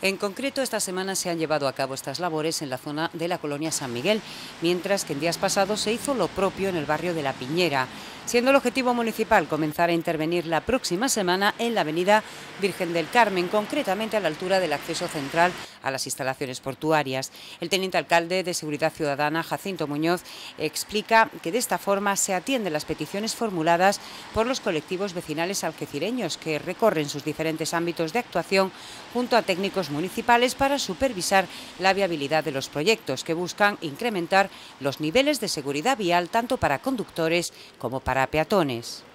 En concreto, esta semana se han llevado a cabo estas labores en la zona de la colonia San Miguel, mientras que en días pasados se hizo lo propio en el barrio de La Piñera, siendo el objetivo municipal comenzar a intervenir la próxima semana en la avenida Virgen del Carmen, concretamente a la altura del acceso central a las instalaciones portuarias. El teniente alcalde de Seguridad Ciudadana, Jacinto Muñoz, explica que de esta forma se atienden las peticiones formuladas por los colectivos vecinales algecireños que recorren sus diferentes ámbitos de actuación junto a técnicos municipales para supervisar la viabilidad de los proyectos que buscan incrementar los niveles de seguridad vial tanto para conductores como para peatones.